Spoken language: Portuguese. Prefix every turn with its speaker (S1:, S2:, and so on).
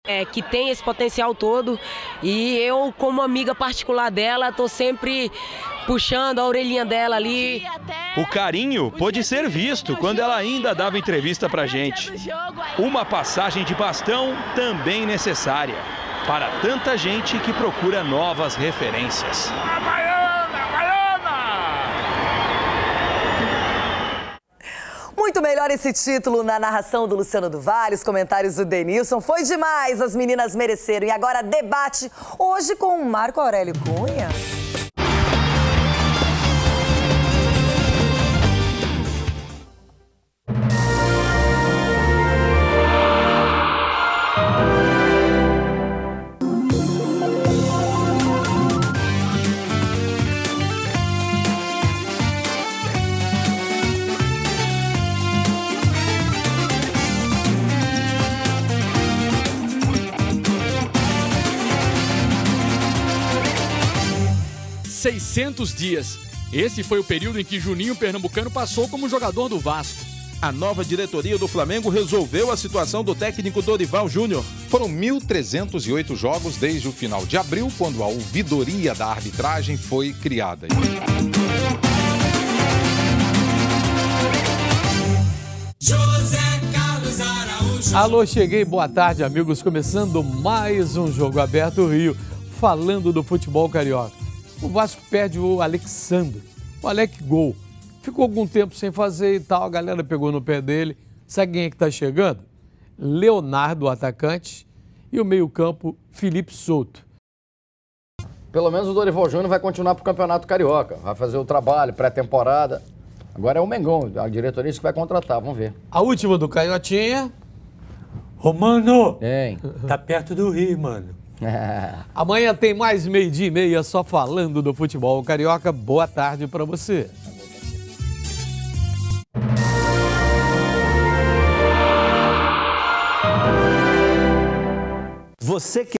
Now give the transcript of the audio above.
S1: que tem esse potencial todo, e eu, como amiga particular dela, tô sempre puxando a orelhinha dela ali.
S2: O carinho pôde ser visto quando ela ainda dava entrevista pra gente. Uma passagem de bastão também necessária para tanta gente que procura novas referências.
S3: A Baiana!
S4: Muito melhor esse título na narração do Luciano do Vale, os comentários do Denilson. Foi demais, as meninas mereceram. E agora debate hoje com o Marco Aurélio Cunha.
S5: ...600 dias. Esse foi o período em que Juninho Pernambucano passou como jogador do Vasco.
S6: A nova diretoria do Flamengo resolveu a situação do técnico Dorival Júnior.
S7: Foram 1.308 jogos desde o final de abril, quando a ouvidoria da arbitragem foi criada.
S8: Alô, cheguei, boa tarde, amigos. Começando mais um Jogo Aberto Rio, falando do futebol carioca. O Vasco perde o Alexandre, o Alec Gol. Ficou algum tempo sem fazer e tal, a galera pegou no pé dele. Sabe quem é que tá chegando? Leonardo, o atacante, e o meio-campo, Felipe Souto.
S9: Pelo menos o Dorival Júnior vai continuar pro Campeonato Carioca, vai fazer o trabalho, pré-temporada. Agora é o Mengão, a diretoria que vai contratar, vamos ver.
S8: A última do Canhotinha.
S10: Romano,
S9: Hein?
S10: tá perto do Rio, mano.
S8: Amanhã tem mais 12h30 só falando do futebol carioca. Boa tarde para você.
S10: Você que